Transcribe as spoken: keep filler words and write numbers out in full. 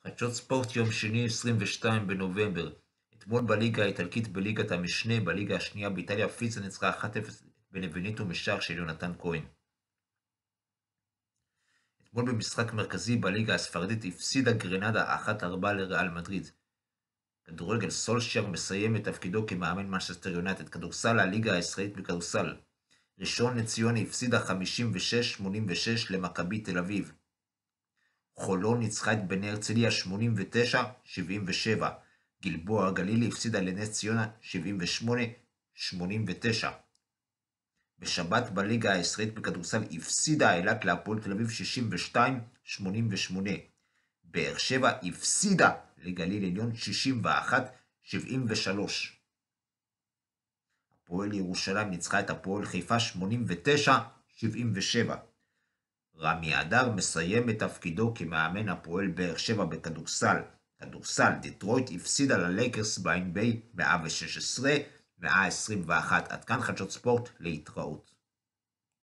חדשות ספורט יום שני עשרים ושניים בנובמבר. אתמול בליגה האיטלקית בליגת המשנה, בליגה השנייה באיטליה, פיזה ניצחה אחת אפס בנבניטו משער של יונתן כהן. אתמול במשחק מרכזי בליגה הספרדית הפסידה גרנדה אחת ארבע לריאל מדריד. כדורגל, סולשייר מסיים את תפקידו כמאמן מנצ'סטר יונייטד. כדורסל, הליגה הישראלית בכדורסל. ראשון לציון הפסידה חמישים ושש שמונים ושש למכבי תל אביב. חולון ניצחה את בני הרצליה שמונים ותשע שבעים ושבע. גלבוע הגליל הפסידה לנס ציונה שבעים ושמונה שמונים ותשע. בשבת בליגה הישראלית בכדורסל הפסידה אילת להפועל תל אביב שישים ושתיים שמונים ושמונה. באר שבע הפסידה לגליל עליון שישים ואחת שבעים ושלוש. הפועל ירושלים ניצחה את הפועל חיפה שמונים ותשע שבעים ושבע. רמי אדר מסיים את תפקידו כמאמן הפועל באר שבע בכדורסל. כדורסל, דיטרויט הפסידה ללייקרס ב-אן בי איי מאה ושש עשרה מאה עשרים ואחת. עד כאן חדשות ספורט, להתראות.